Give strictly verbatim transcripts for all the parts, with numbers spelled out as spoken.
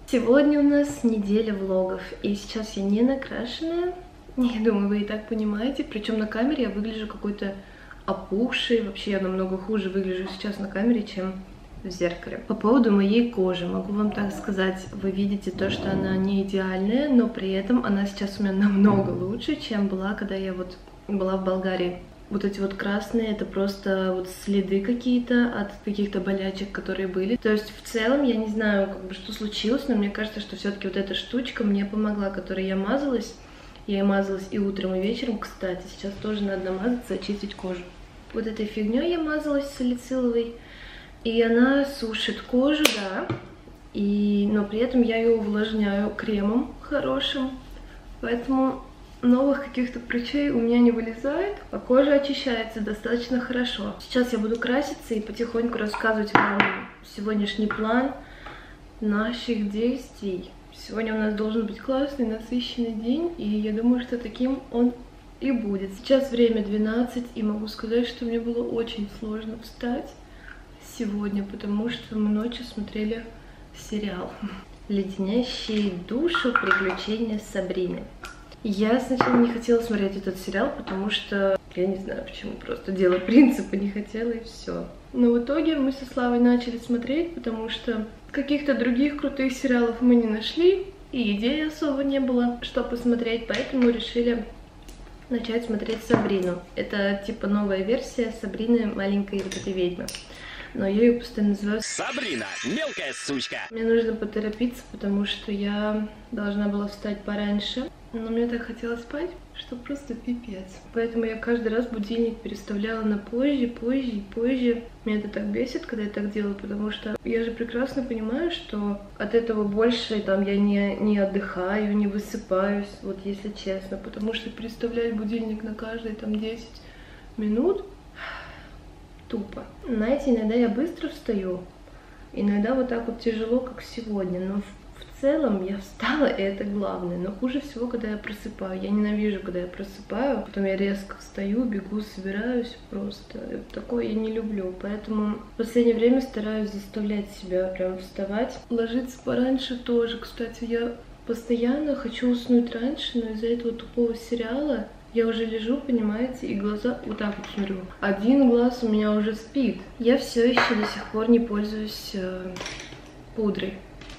Сегодня у нас неделя влогов, и сейчас я не накрашенная. Я думаю, вы и так понимаете. Причем на камере я выгляжу какой-то опухшей. Вообще я намного хуже выгляжу сейчас на камере, чем в зеркале. По поводу моей кожи, могу вам так сказать, вы видите то, что она не идеальная, но при этом она сейчас у меня намного лучше, чем была, когда я вот была в Болгарии. Вот эти вот красные, это просто вот следы какие-то от каких-то болячек, которые были. То есть в целом я не знаю, как бы, что случилось, но мне кажется, что все-таки вот эта штучка мне помогла, которой я мазалась. Я и мазалась и утром, и вечером, кстати. Сейчас тоже надо намазаться, очистить кожу. Вот этой фигней я мазалась салициловой. И она сушит кожу, да. И... Но при этом я ее увлажняю кремом хорошим. Поэтому новых каких-то прыщей у меня не вылезает, а кожа очищается достаточно хорошо. Сейчас я буду краситься и потихоньку рассказывать вам сегодняшний план наших действий. Сегодня у нас должен быть классный, насыщенный день, и я думаю, что таким он и будет. Сейчас время двенадцать, и могу сказать, что мне было очень сложно встать сегодня, потому что мы ночью смотрели сериал «Леденящие душу приключения Сабрины». Я сначала не хотела смотреть этот сериал, потому что, я не знаю почему, просто дело принципа не хотела и все. Но в итоге мы со Славой начали смотреть, потому что каких-то других крутых сериалов мы не нашли, и идеи особо не было, что посмотреть, поэтому решили начать смотреть Сабрину. Это типа новая версия Сабрины, маленькой вот этой ведьмы. Но я ее постоянно называю Сабрина, мелкая сучка. Мне нужно поторопиться, потому что я должна была встать пораньше. Но мне так хотелось спать, что просто пипец. Поэтому я каждый раз будильник переставляла на позже, позже и позже. Меня это так бесит, когда я так делаю, потому что я же прекрасно понимаю, что от этого больше там я не, не отдыхаю, не высыпаюсь, вот если честно. Потому что переставлять будильник на каждые там десять минут тупо. Знаете, иногда я быстро встаю, иногда вот так вот тяжело, как сегодня, но в целом я встала, и это главное. Но хуже всего, когда я просыпаю. Я ненавижу, когда я просыпаю, потом я резко встаю, бегу, собираюсь просто. Такое я не люблю, поэтому в последнее время стараюсь заставлять себя прям вставать. Ложиться пораньше тоже, кстати, я постоянно хочу уснуть раньше, но из-за этого тупого сериала я уже лежу, понимаете, и глаза вот так вот смотрю. Один глаз у меня уже спит. Я все еще до сих пор не пользуюсь э, пудрой.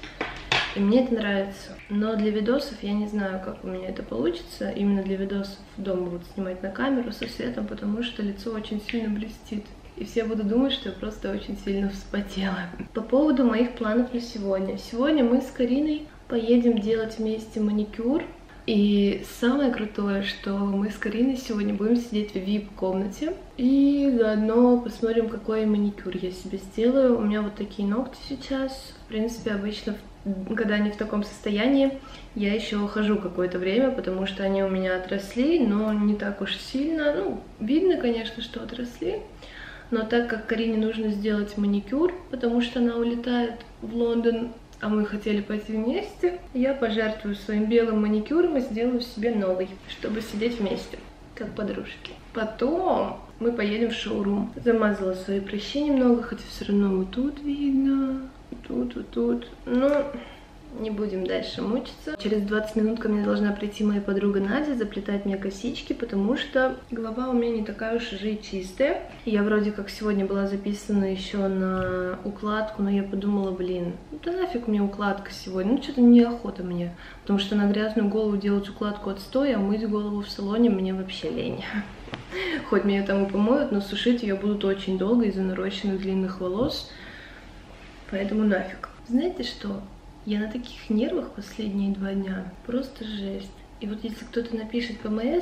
И мне это нравится. Но для видосов я не знаю, как у меня это получится. Именно для видосов дома буду снимать на камеру со светом, потому что лицо очень сильно блестит. И все будут думать, что я просто очень сильно вспотела. По поводу моих планов на сегодня. Сегодня мы с Кариной поедем делать вместе маникюр. И самое крутое, что мы с Кариной сегодня будем сидеть в вип-комнате и заодно посмотрим, какой маникюр я себе сделаю. У меня вот такие ногти сейчас. В принципе, обычно, когда они в таком состоянии, я еще хожу какое-то время, потому что они у меня отросли, но не так уж сильно. Ну, видно, конечно, что отросли. Но так как Карине нужно сделать маникюр, потому что она улетает в Лондон, а мы хотели пойти вместе, я пожертвую своим белым маникюром и сделаю себе новый, чтобы сидеть вместе, как подружки. Потом мы поедем в шоурум. Замазала свои прыщи немного, хотя все равно вот тут видно, тут, вот тут. Но не будем дальше мучиться. Через двадцать минут ко мне должна прийти моя подруга Надя, заплетать мне косички, потому что голова у меня не такая уж уже и чистая. Я вроде как сегодня была записана еще на укладку, но я подумала, блин, ну да нафиг мне укладка сегодня, ну что-то неохота мне, потому что на грязную голову делать укладку отстой, а мыть голову в салоне мне вообще лень. Хоть меня там и помоют, но сушить ее будут очень долго из-за нарощенных длинных волос, поэтому нафиг. Знаете что? Я на таких нервах последние два дня. Просто жесть. И вот если кто-то напишет ПМС,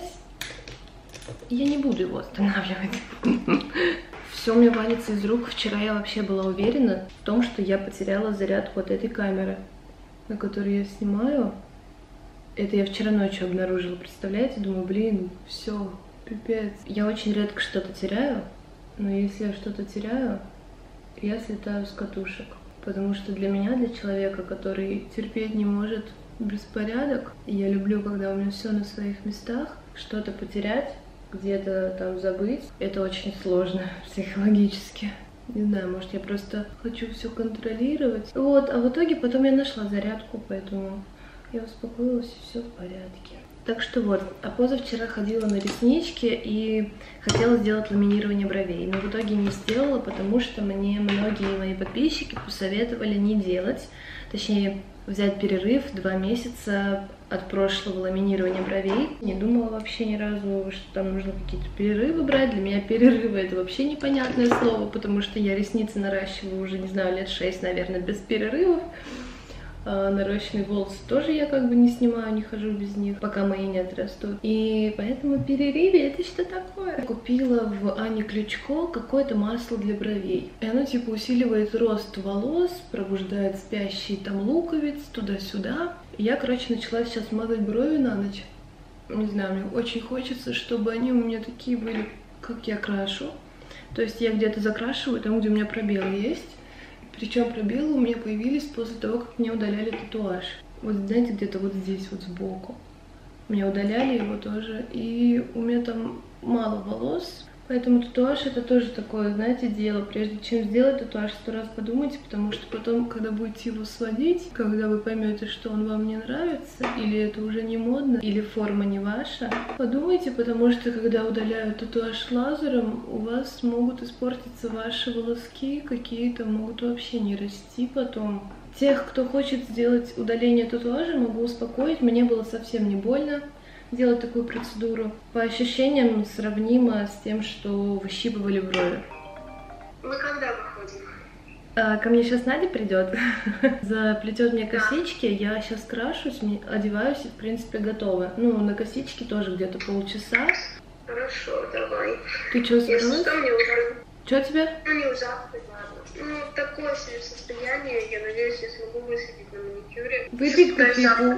я не буду его останавливать. Все у меня валится из рук. Вчера я вообще была уверена в том, что я потеряла заряд вот этой камеры, на которой я снимаю. Это я вчера ночью обнаружила. Представляете? Думаю, блин, все, пипец. Я очень редко что-то теряю, но если я что-то теряю, я слетаю с катушек. Потому что для меня, для человека, который терпеть не может беспорядок, я люблю, когда у меня все на своих местах, что-то потерять, где-то там забыть, это очень сложно психологически. Не знаю, может, я просто хочу все контролировать. Вот, а в итоге потом я нашла зарядку, поэтому я успокоилась, и все в порядке. Так что вот, а позавчера ходила на реснички и хотела сделать ламинирование бровей, но в итоге не сделала, потому что мне многие мои подписчики посоветовали не делать, точнее, взять перерыв два месяца от прошлого ламинирования бровей. Не думала вообще ни разу, что там нужно какие-то перерывы брать. Для меня перерывы — это вообще непонятное слово, потому что я ресницы наращиваю уже, не знаю, лет шесть, наверное, без перерывов. А нарощенные волосы тоже я как бы не снимаю, не хожу без них, пока мои не отрастут. И поэтому перерывы — это что такое? Купила в Ане Ключко какое-то масло для бровей. И оно типа усиливает рост волос, пробуждает спящие там луковиц, туда-сюда. И я, короче, начала сейчас мазать брови на ночь. Не знаю, мне очень хочется, чтобы они у меня такие были, как я крашу. То есть я где-то закрашиваю там, где у меня пробелы есть. Причем пробелы у меня появились после того, как мне удаляли татуаж. Вот знаете, где-то вот здесь вот сбоку. Мне удаляли его тоже. И у меня там мало волос. Поэтому татуаж — это тоже такое, знаете, дело. Прежде чем сделать татуаж, сто раз подумайте, потому что потом, когда будете его сводить, когда вы поймете, что он вам не нравится, или это уже не модно, или форма не ваша, подумайте, потому что когда удаляют татуаж лазером, у вас могут испортиться ваши волоски, какие-то могут вообще не расти потом. Тех, кто хочет сделать удаление татуажа, могу успокоить, мне было совсем не больно делать такую процедуру. По ощущениям сравнимо с тем, что выщипывали брови. Мы когда выходим? А, ко мне сейчас Надя придет, заплетет мне косички, я сейчас крашусь, одеваюсь и в принципе готова. Ну, на косички тоже где-то полчаса. Хорошо, давай. Ты что, собралась? Если что, мне уже... Что тебе? Ну, не ужасно, ладно. Ну, такое себе состояние, я надеюсь, я смогу высадить на маникюре. Выпить кофейку.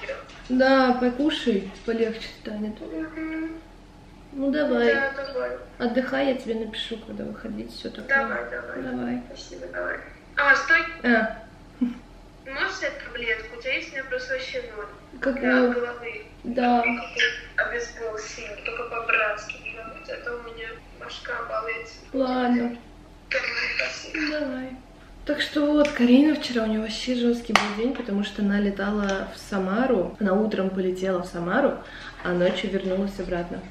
Да, покушай, полегче станет. Угу. Ну давай. Да, давай. Отдыхай, я тебе напишу, когда выходить, все такое. Давай, давай. Давай. Спасибо, давай. А, стой. А. Можешь взять таблетку? У тебя есть у меня просто вообще ноль. Какую? Для головы. Да. Обезбол сильный, только по-братски. Это у меня башка болит. Ладно. Давай, спасибо. Давай. Так что вот, Карина вчера, у нее вообще жесткий был день, потому что она летала в Самару, она утром полетела в Самару, а ночью вернулась обратно.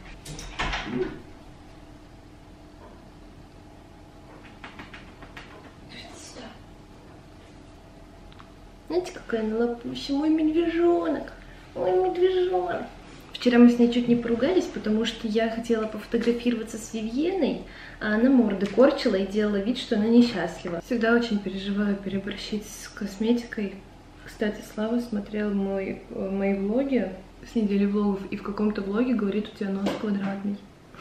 Знаете, какая она лапуща, мой медвежонок, мой медвежонок. Вчера мы с ней чуть не поругались, потому что я хотела пофотографироваться с Вивьеной, а она морды корчила и делала вид, что она несчастлива. Всегда очень переживаю переборщить с косметикой. Кстати, Слава смотрел мой, мои влоги с недели влогов, и в каком-то влоге говорит, у тебя нос квадратный.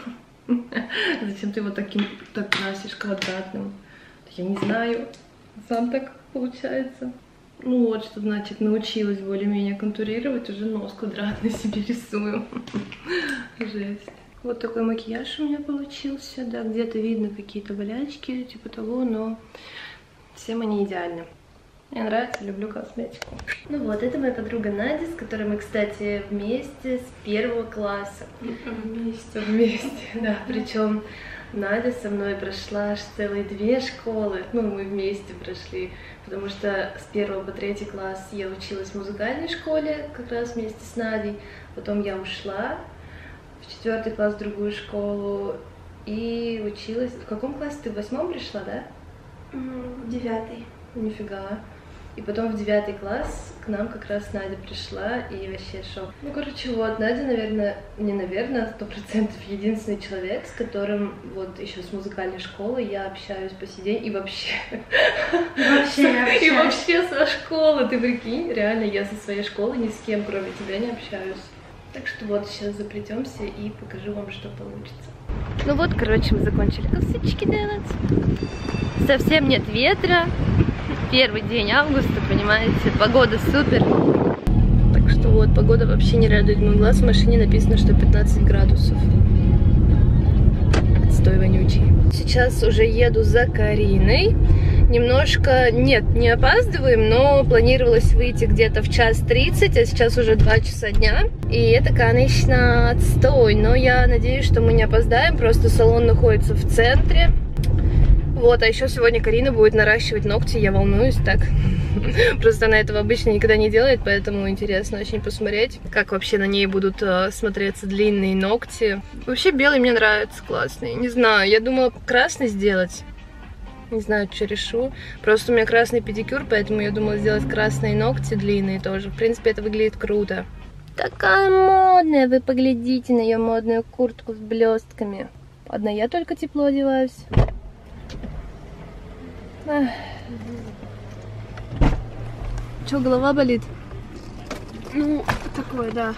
Зачем ты его таким так красишь квадратным? Я не знаю, сам так получается. Ну вот, что значит научилась более-менее контурировать, уже нос квадратный себе рисую. Жесть. Вот такой макияж у меня получился, да, где-то видно какие-то болячки, типа того, но всем они идеальны. Мне нравится, люблю косметику. Ну вот, это моя подруга Надя, с которой мы, кстати, вместе с первого класса. Вместе. Вместе, да, причем Надя со мной прошла аж целые две школы, ну, мы вместе прошли, потому что с первого по третий класс я училась в музыкальной школе, как раз вместе с Надей, потом я ушла в четвертый класс в другую школу и училась... В каком классе ты? В восьмом пришла, да? В девятый. Нифига. И потом в девятый класс к нам как раз Надя пришла, и вообще шок. Ну, короче, вот, Надя, наверное, не наверное, сто процентов единственный человек, с которым вот еще с музыкальной школы я общаюсь по сей день, и вообще... Вообще И вообще со школы, ты прикинь, реально, я со своей школы ни с кем, кроме тебя, не общаюсь. Так что вот, сейчас заплетемся и покажу вам, что получится. Ну вот, короче, мы закончили косички делать. Совсем нет ветра. Первый день августа, понимаете, погода супер. Так что вот, погода вообще не радует мой глаз. В машине написано, что пятнадцать градусов. Отстой вонючий. Сейчас уже еду за Кариной. Немножко, нет, не опаздываем, но планировалось выйти где-то в час тридцать, а сейчас уже два часа дня. И это, конечно, отстой, но я надеюсь, что мы не опоздаем, просто салон находится в центре. Вот, а еще сегодня Карина будет наращивать ногти, я волнуюсь так. Просто она этого обычно никогда не делает, поэтому интересно очень посмотреть, как вообще на ней будут э, смотреться длинные ногти. Вообще белый мне нравится, классный. Не знаю, я думала красный сделать. Не знаю, что решу. Просто у меня красный педикюр, поэтому я думала сделать красные ногти длинные тоже. В принципе, это выглядит круто. Такая модная, вы поглядите на ее модную куртку с блестками. Одна я только тепло одеваюсь. Ах. Че, голова болит? Ну, такое, да.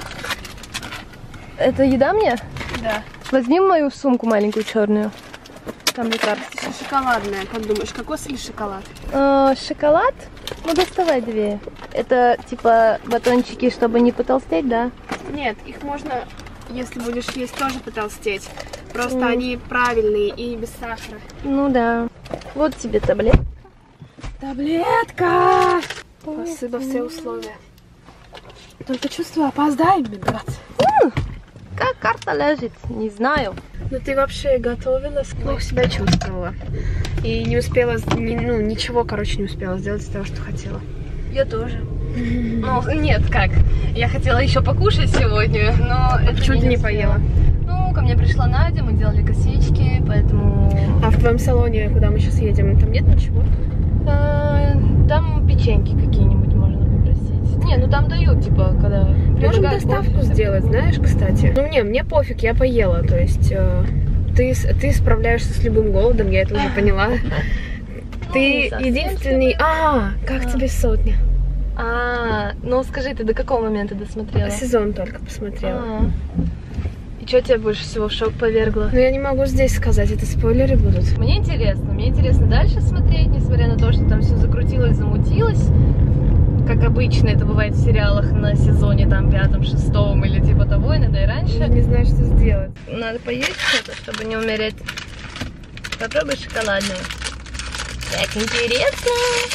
Это еда мне? Да. Возьми мою сумку маленькую черную. Там лекарства. Шоколадная, как думаешь, кокос или шоколад? А, шоколад? Ну, доставай две. Это типа батончики, чтобы не потолстеть, да? Нет, их можно, если будешь есть, тоже потолстеть. Просто Mm. они правильные и без сахара. Ну да. Вот тебе таблетка. Таблетка! Спасибо, все условия. Только чувствую, опоздаем, ребят. Как карта лежит? Не знаю. Ну ты вообще готовилась? Плохо себя чувствовала. И не успела, ни- ну ничего, короче, не успела сделать из того, что хотела. Я тоже. Ну, нет, как? Я хотела еще покушать сегодня, но это Почему я ты не успела. поела? Ну, ко мне пришла Надя, мы делали косички, поэтому... А в твоем салоне, куда мы сейчас едем, там нет ничего? А, там печеньки какие-нибудь можно попросить. Не, ну там дают, типа, когда... Можем предлагают доставку кофе, сделать, такое. знаешь, кстати. Ну не, мне пофиг, я поела, то есть э, ты, с- ты справляешься с любым голодом, я это уже поняла. Ты не совсем единственный... А, как тебе сотня? А, ну скажи, ты до какого момента досмотрела? Сезон только посмотрела. А. И что тебя больше всего в шок повергло? Но я не могу здесь сказать, это спойлеры будут. Мне интересно, мне интересно дальше смотреть, несмотря на то, что там все закрутилось, замутилось. Как обычно это бывает в сериалах на сезоне там пятом, шестом или типа того, иногда и раньше. Я не знаю, что сделать. Надо поесть что-то, чтобы не умереть. Попробуй шоколадную. Так интересно.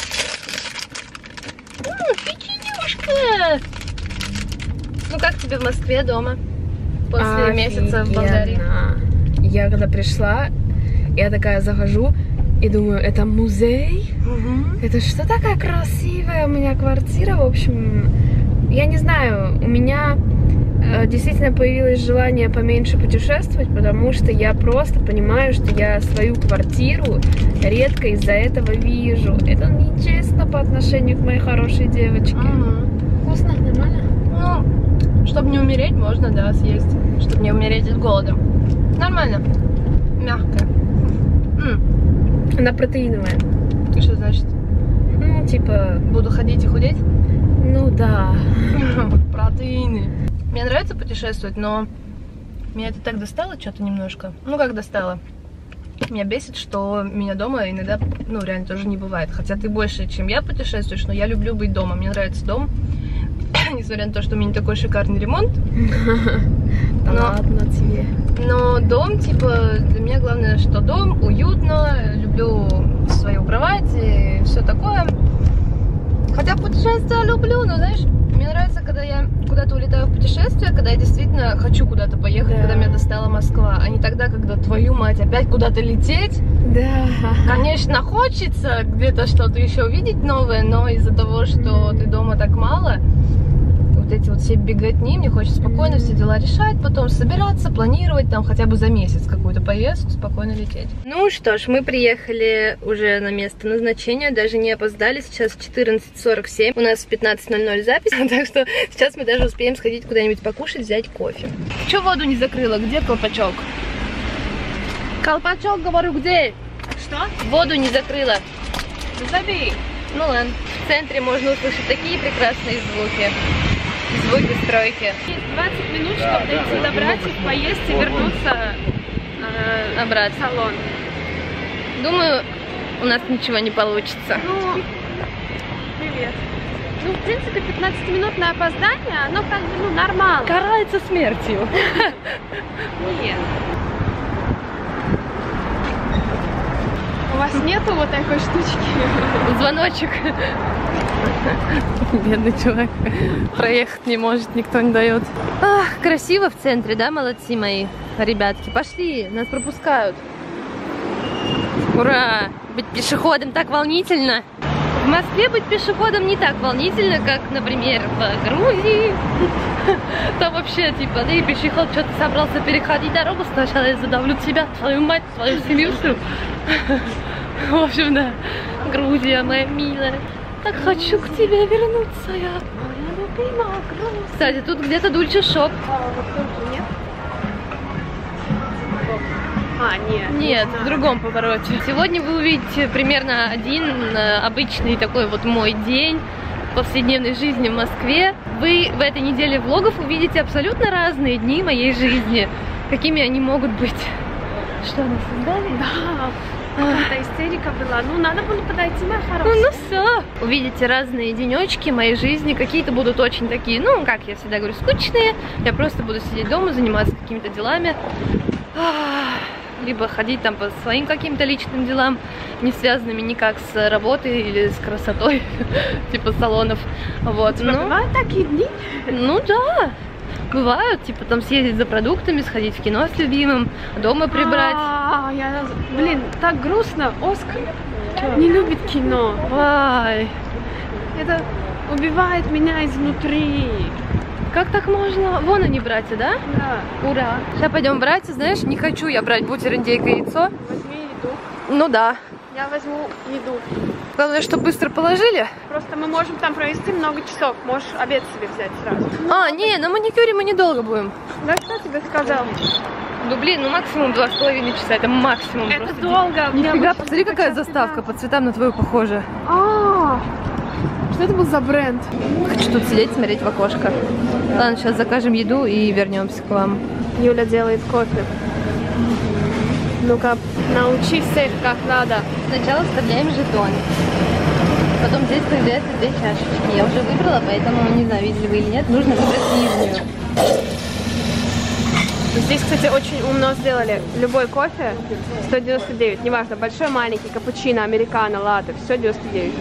М, печенюшка. Ну как тебе в Москве дома? После месяца в Болгарии. Офигенно. Я когда пришла, я такая захожу и думаю, это музей? Угу. Это что такая красивая у меня квартира, в общем, я не знаю, у меня э, действительно появилось желание поменьше путешествовать, потому что я просто понимаю, что я свою квартиру редко из-за этого вижу. Это нечестно по отношению к моей хорошей девочке. Угу. Вкусно? Нормально? Ну, чтобы не умереть, можно, да, съесть. Чтобы не умереть от голода. Нормально. Мягкая. М. Она протеиновая. И что значит? Ну, типа, Буду ходить и худеть? ну да. Протеины. Мне нравится путешествовать, но меня это так достало что-то немножко. Ну, как достало? Меня бесит, что меня дома иногда, ну, реально тоже не бывает. Хотя ты больше, чем я путешествуешь, но я люблю быть дома. Мне нравится дом. Несмотря на то, что у меня не такой шикарный ремонт. Да Но- ладно тебе. Но дом, типа, для меня главное, что дом, уютно, люблю свою кровать и все такое. Хотя путешествия люблю, но, знаешь, мне нравится, когда я куда-то улетаю в путешествие, когда я действительно хочу куда-то поехать, Да. когда меня достала Москва, а не тогда, когда, твою мать, опять куда-то лететь. Да. Конечно, хочется где-то что-то еще увидеть новое, но из-за того, что ты дома так мало, вот эти вот все беготни, мне хочется спокойно все дела решать, потом собираться, планировать там хотя бы за месяц какую-то поездку, спокойно лететь. Ну что ж, мы приехали уже на место назначения, даже не опоздали, сейчас четырнадцать сорок семь, у нас в пятнадцать ноль ноль запись, так что сейчас мы даже успеем сходить куда-нибудь покушать, взять кофе. Че воду не закрыла? Где колпачок? Колпачок, говорю, где? Что? Воду не закрыла. Забей. Ну ладно, в центре можно услышать такие прекрасные звуки. Звуки стройки. Есть двадцать минут, чтобы дойти до братьев, поесть и вернуться э, Обратно. в салон. Думаю, у нас ничего не получится. Ну, привет. Ну, в принципе, пятнадцатиминутное опоздание, оно как бы, ну, нормально. Карается смертью. Нет. У вас нету вот такой штучки? Звоночек. Бедный чувак. Проехать не может, никто не дает. Ах, красиво в центре, да, молодцы мои ребятки? Пошли, нас пропускают. Ура! Быть пешеходом так волнительно. В Москве быть пешеходом не так волнительно, как, например, в Грузии. Там вообще, типа, ты пешеход, что-то собрался переходить дорогу, сначала я задавлю тебя, твою мать, твою семью всю. В общем, да, Грузия, моя милая. Так хочу к тебе вернуться, я моя любимая Грузия. Кстати, тут где-то Дульче Шоп. Нет? А, нет. Нет, в другом повороте. Сегодня вы увидите примерно один обычный такой вот мой день повседневной жизни в Москве. Вы в этой неделе влогов увидите абсолютно разные дни моей жизни. Какими они могут быть. Что, нас создали? Да. Какая-то истерика была. Ну, надо было подойти, моя хорошая. Ну, ну все. Увидите разные денечки моей жизни. Какие-то будут очень такие, ну, как я всегда говорю, скучные. Я просто буду сидеть дома, заниматься какими-то делами. Либо ходить там по своим каким-то личным делам, не связанными никак с работой или с красотой, типа салонов. Вот. Ну, бывают такие дни? Ну да, бывают, типа там съездить за продуктами, сходить в кино с любимым, дома прибрать. А, я, блин, так грустно. Оскар не любит кино. Ай. Это убивает меня изнутри. Как так можно? Вон они, братья, да? Да. Ура. Сейчас пойдем брать. Знаешь, не хочу я брать бутер, индейка, яйцо. Возьми еду. Ну да. Я возьму еду. Главное, что быстро положили. Просто мы можем там провести много часов. Можешь обед себе взять сразу. А, не, на маникюре мы недолго будем. Да кто тебе сказал? Ну блин, ну максимум два с половиной часа. Это максимум. Это просто. долго. Нифига, посмотри, какая заставка. По цветам на твою похожа. А, что это был за бренд? Хочу тут сидеть, смотреть в окошко. Ладно, сейчас закажем еду и вернемся к вам. Юля делает кофе. Ну-ка, научи всех, как надо. Сначала вставляем жетон. Потом здесь появляются две чашечки. Я уже выбрала, поэтому, не знаю, видели вы или нет, нужно выбрать нижнюю. Здесь, кстати, очень умно сделали. Любой кофе сто девяносто девять. Неважно, большой, маленький, капучино, американо, латте. Все девяносто девять.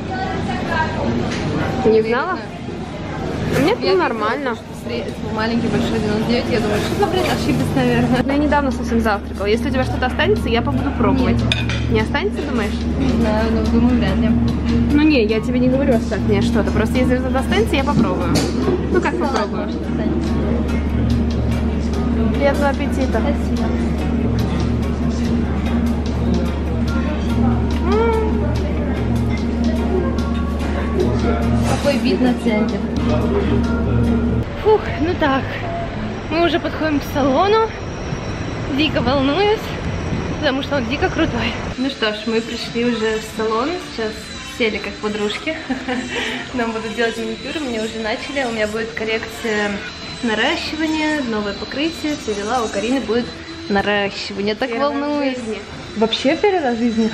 Ты не знала? Мне это нормально. Маленький, большой, девяносто девять. Я думаю, что за бред, ошиблась, наверное. Но я недавно совсем завтракала. Если у тебя что-то останется, я побуду пробовать. Нет. Не останется, думаешь? Не знаю, но думаю, вряд ли. Ну не, я тебе не говорю оставь мне что-то. Просто если что-то останется, я попробую. Ну как попробую? Приятного аппетита. Спасибо. Какой вид на центр. Фух, ну так. Мы уже подходим к салону. Дико волнуюсь, потому что он дико крутой. Ну что ж, мы пришли уже в салон. Сейчас сели как подружки. Нам будут делать маникюр. Мне уже начали. У меня будет коррекция наращивания, новое покрытие, все дела. У Карины будет наращивание. Так волнуюсь. Вообще первый раз в жизни?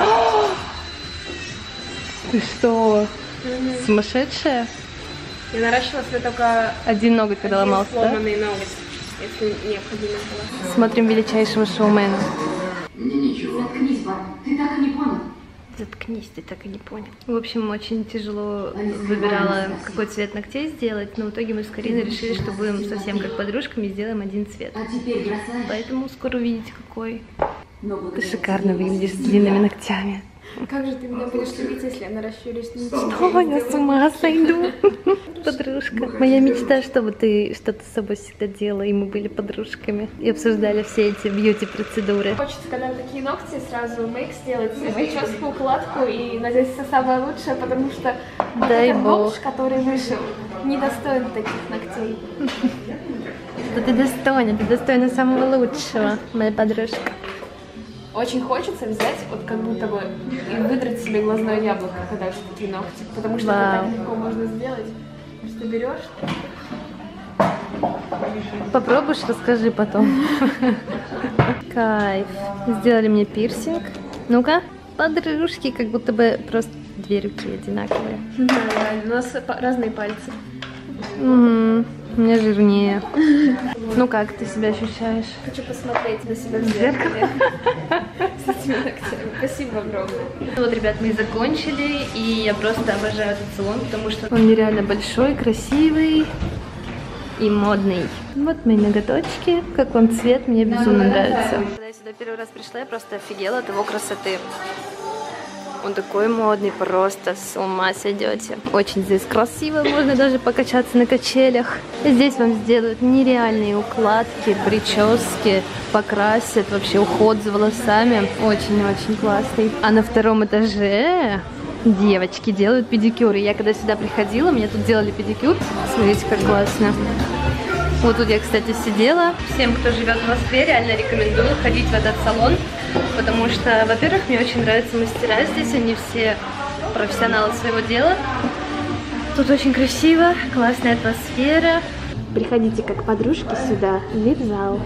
Ты что? Mm-hmm. Сумасшедшая? Я наращивала себе только один ноготь, когда один ломался, сломанный да? ноготь, если необходимо было. Смотрим величайшего шоумена. Мне ничего. Заткнись, пап. Ты так и не понял. Заткнись, ты так и не понял. В общем, очень тяжело выбирала, какой цвет ногтей сделать, но в итоге мы с Кариной решили, что будем совсем как подружками и сделаем один цвет. А теперь бросай. Поэтому скоро увидите, какой. Ты шикарно выглядишь с длинными ногтями. Как же ты меня будешь любить, если я наращу ресницы? Что, я с ума сойду? Подружка. Моя мечта, чтобы ты что-то с собой всегда делала, и мы были подружками. И обсуждали все эти бьюти-процедуры. Хочется, когда такие ногти, сразу мейк сделать, прическу, укладку и надеюсь, все самое лучшее, потому что дай этот бог, бомж, который вышел, недостоин таких ногтей. Что ты достойна, ты достойна самого лучшего, моя подружка. Очень хочется взять, вот как будто бы, и выдрать себе глазное яблоко, когда уж такие ногти, потому что это так легко можно сделать. Просто берешь. Попробуешь, расскажи потом. Кайф. Сделали мне пирсинг. Ну-ка, подружки, как будто бы просто две руки одинаковые. Да, реально, у нас разные пальцы. Угу. У меня жирнее. Ну как ты себя ощущаешь? Хочу посмотреть на себя в зеркале. С этими ногтями. Спасибо огромное. Вот, ребят, мы закончили, и я просто обожаю этот салон, потому что он нереально большой, красивый и модный. Вот мои ноготочки. Как вам цвет? Мне безумно нравится. Когда я сюда первый раз пришла, я просто офигела от его красоты. Он такой модный, просто с ума сойдете. Очень здесь красиво, можно даже покачаться на качелях. Здесь вам сделают нереальные укладки, прически, покрасят, вообще уход за волосами. Очень-очень классный. А на втором этаже девочки делают педикюры. Я когда сюда приходила, мне тут делали педикюр. Смотрите, как классно. Вот тут я, кстати, сидела. Всем, кто живет в Москве, реально рекомендую ходить в этот салон, потому что, во-первых, мне очень нравятся мастера здесь, они все профессионалы своего дела. Тут очень красиво, классная атмосфера. Приходите как подружки сюда, в вип-зал.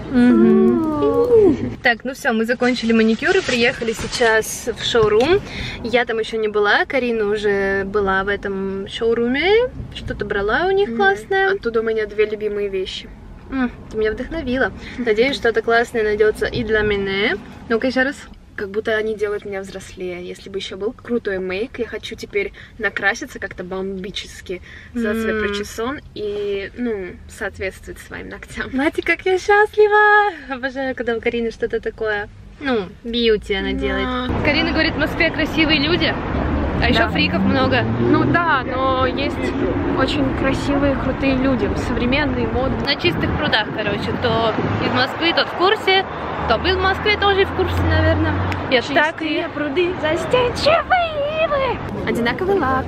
Так, ну все, мы закончили маникюр и приехали сейчас в шоурум. Я там еще не была, Карина уже была в этом шоуруме, что-то брала у них классное. Оттуда у меня две любимые вещи. М, ты меня вдохновила. Надеюсь, что-то классное найдется и для меня. Ну-ка еще раз. Как будто они делают меня взрослее. Если бы еще был крутой мейк, я хочу теперь накраситься как-то бомбически, сделать себе причесон и, ну, соответствовать своим ногтям. Знаете, как я счастлива! Обожаю, когда у Карины что-то такое, ну, бьюти она делает. Карина говорит, в Москве красивые люди, а еще Да. фриков много. Ну да, но есть очень красивые, крутые люди, современные, модные. На чистых прудах, короче, кто из Москвы, тот в курсе, кто был в Москве, тоже в курсе, наверное. Я так и... пруды, застенчивые вы. Одинаковый лак.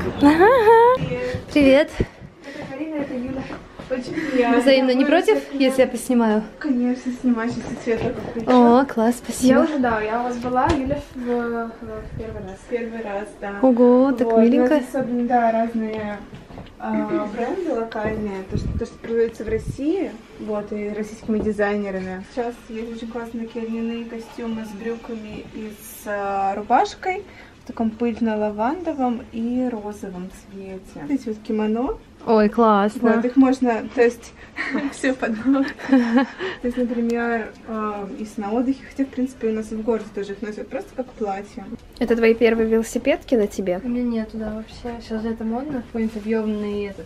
Привет. Это Карина, это Юля. Очень приятно. Взаимно не против, если я поснимаю? Конечно, снимай, сейчас цвет такой включу. О, класс, Я спасибо. уже, да, я у вас была, Юля в, в- в первый раз. Первый раз, да. Ого, так Вот, у миленько. нас особенно, да, разные а, бренды локальные, то что, то, что продается в России, вот, и российскими дизайнерами. Сейчас есть очень классные льняные костюмы с брюками и с а, рубашкой в таком пыльно-лавандовом и розовом цвете. Эти вот кимоно. Ой, классно. Вот, их можно, то есть, все подобно. То есть, например, э, если на отдыхе, хотя, в принципе, у нас и в городе тоже их носят, просто как платье. Это твои первые велосипедки на тебе? У меня нету, да, вообще. Сейчас же это модно. Какой-нибудь объемный этот.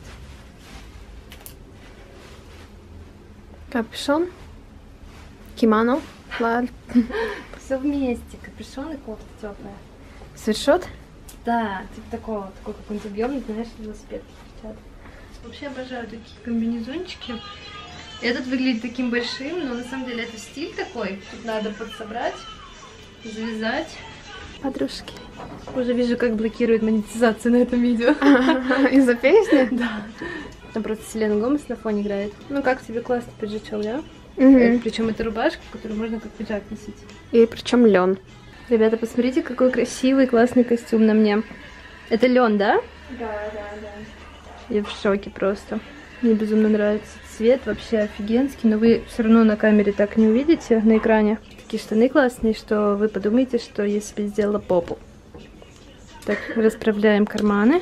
Капюшон? Кимоно? Плащ? Все вместе. Капюшон и кофта теплая. Свитшот? Да, типа такого, такой какой-нибудь объемный, знаешь, велосипедки встречают. Вообще обожаю такие комбинезончики. Этот выглядит таким большим, но на самом деле это стиль такой. Тут надо подсобрать, завязать. Подружки. Уже вижу, как блокирует монетизацию на этом видео. Из-за песни? Да. Там просто Селена Гомес на фоне играет. Ну как тебе классный пиджачок, да? Мгм. Причем это рубашка, которую можно как пиджак носить. И причем лен. Ребята, посмотрите, какой красивый, классный костюм на мне. Это лен, да? Да, да, да. Я в шоке просто. Мне безумно нравится цвет, вообще офигенский, но вы все равно на камере так не увидите, на экране. Такие штаны классные, что вы подумаете, что я себе сделала попу. Так, расправляем карманы.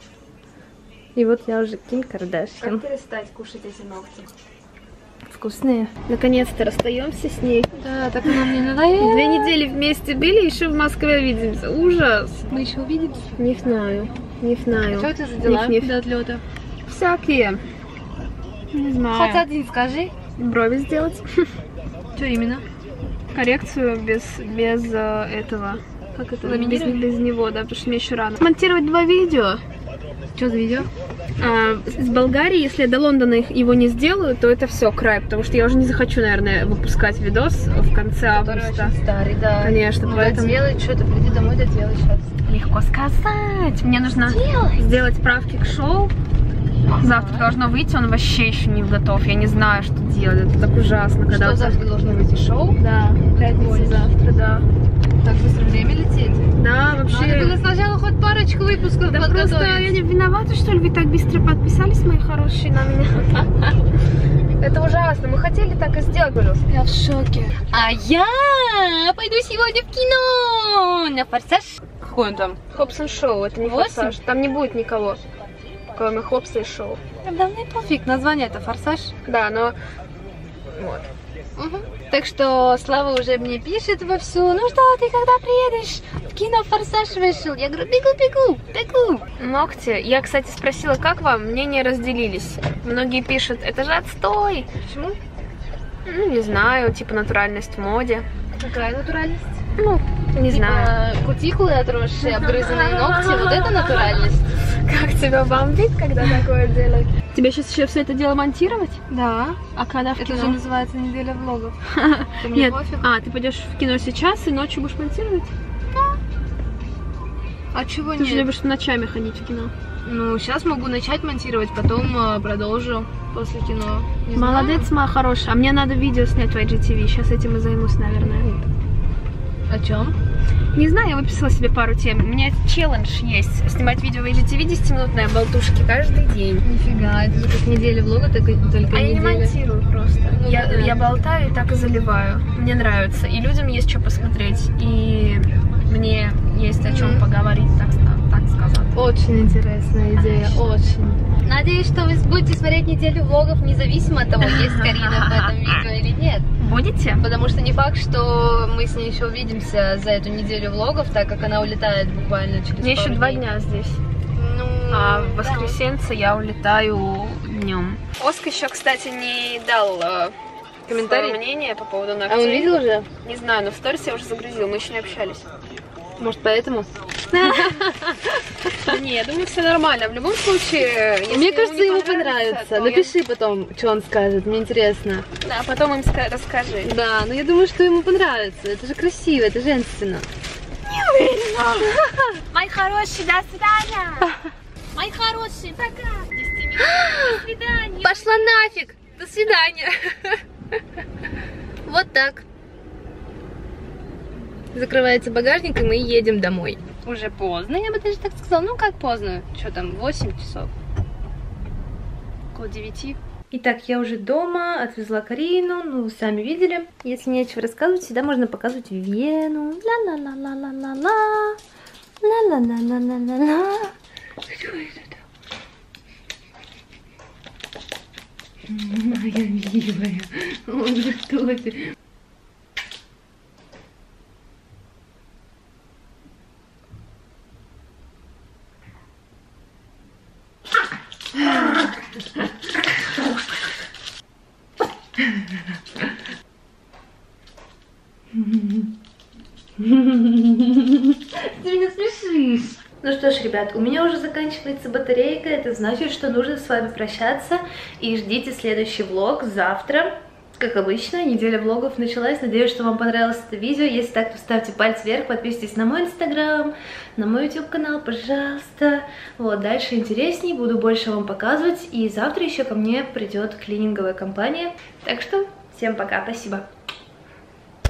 И вот я уже Ким Кардашьян. перестать кушать эти ногти? Вкусные. Наконец-то расстаемся с ней. Да, так она мне надоела. Две недели вместе были, еще в Москве увидимся. Ужас. Мы еще увидимся. Не знаю, не знаю. Что это за дела Ниф-ниф. до отлета? Всякие. Не знаю. Хоть один скажи. Брови сделать. Что именно? Коррекцию без, без э, этого. Как это? Без, Ламинировать? без него, да, потому что мне еще рано. Монтировать два видео. Что за видео? А, с Болгарии, если я до Лондона их- его не сделаю, то это все край, потому что я уже не захочу, наверное, выпускать видос в конце Который августа. очень старый, да. Конечно, Ну, поэтому- доделать что-то, приди домой, доделай сейчас. Легко сказать. Мне нужно сделать правки к шоу. Завтра должно выйти, он вообще еще не готов. Я не знаю, что делать. Это так ужасно, когда Что вот так- завтра должно выйти шоу? Да, пятница Прикольно. завтра, да. Так быстро время летит. Да, вообще. Надо было сначала хоть парочку выпусков Да просто подготовить. я не виновата, что ли, вы так быстро подписались, мои хорошие, на меня. Это ужасно. Мы хотели так и сделать, пожалуйста. Я в шоке. А я пойду сегодня в кино на «Форсаж». Какой он там? Хобсон шоу, это не Восемь? форсаж. Там не будет никого, кроме Хобса и шоу. Да мне пофиг, название это «Форсаж». Да, но вот. Мгм. Так что Слава уже мне пишет вовсю: ну что, ты когда приедешь? В кино «Форсаж» вышел. Я говорю, бегу, бегу, бегу. Ногти. Я, кстати, спросила, как вам? Мнения разделились. Многие пишут, это же отстой. Почему? Ну, не знаю, типа натуральность в моде. Какая натуральность? Ну, Не знаю. Типа кутикулы отросшие, обгрызанные ногти, вот это натуральность. Как тебя бомбит, когда такое делать? Тебе сейчас еще все это дело монтировать? Да. А когда в Это кино? же называется неделя влогов. Нет. А, ты пойдешь в кино сейчас и ночью будешь монтировать? А чего Ты же нет? любишь ночами ходить в кино. Ну, сейчас могу начать монтировать, потом э, продолжу после кино. Не знаю. Молодец, моя хорошая. А мне надо видео снять в ай джи ти ви. Сейчас этим и займусь, наверное. О чем? Не знаю, я выписала себе пару тем. У меня челлендж есть. Снимать видео в ай джи ти ви десятиминутные болтушки каждый день. Нифига, это же как неделя влога, только, только А я не неделя. монтирую просто. Ну, я, да. я болтаю и так и заливаю. Мне нравится. И людям есть что посмотреть. И мне есть о чем поговорить, так, так сказать. Очень интересная идея, очень. Надеюсь, что вы будете смотреть неделю влогов, независимо от того, есть Карина в этом видео или нет. Будете? Потому что не факт, что мы с ней еще увидимся за эту неделю влогов, так как она улетает буквально через Мне еще пару два дней. дня здесь. Ну, А в да. воскресенье я улетаю днем. Оск еще, кстати, не дал э, Комментарий? свое мнение по поводу А ногтей. он видел уже? Не знаю, но в сторис я уже загрузил, мы еще не общались. Может, поэтому? Да не, я думаю, все нормально. В любом случае, если Мне кажется, не ему понравится, понравится. то я- Напиши потом, что он скажет, мне интересно. Да, потом им ска- расскажи. Да, но я думаю, что ему понравится. Это же красиво, это женственно. Мои хорошие, до свидания! Мои хорошие, пока! десять минут, до свидания! Пошла нафиг! До свидания! Вот так. Закрывается багажник, и мы едем домой. Уже поздно, я бы даже так сказала. Ну, как поздно? Что там, восемь часов? Около девяти. Итак, я уже дома, отвезла Карину, ну, сами видели. Если нечего рассказывать, всегда можно показывать Вену. Ла-ла-ла-ла-ла-ла-ла. Ла-ла-ла-ла-ла-ла-ла. Что это? Моя милая. Он же что ты? Ты меня смешишь. Ну что ж, ребят, у меня уже заканчивается батарейка. Это значит, что нужно с вами прощаться. И ждите следующий влог завтра. Как обычно, неделя влогов началась. Надеюсь, что вам понравилось это видео. Если так, то ставьте палец вверх, подписывайтесь на мой инстаграм, на мой ютуб канал, пожалуйста. Вот, дальше интересней, буду больше вам показывать. И завтра еще ко мне придет клининговая компания. Так что, всем пока, спасибо.